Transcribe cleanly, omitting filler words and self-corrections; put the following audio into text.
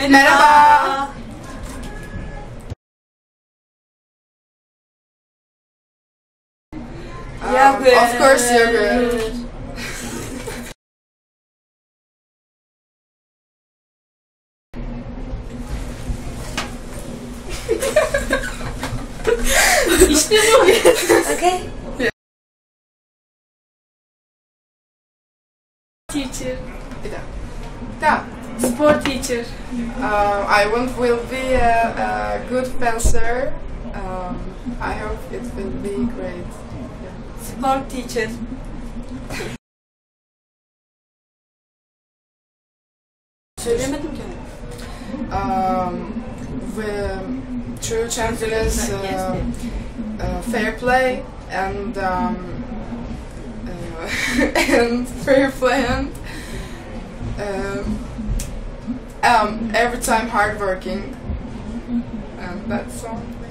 Merhaba. Of course, yogurt. İşte bu. Okay. Teacher. Yeah. Sport teacher. Will be a good fencer. I hope it will be great. Sport teacher. Söylemedim ki. True champion is fair play and and fair play and every time hardworking, and that's all.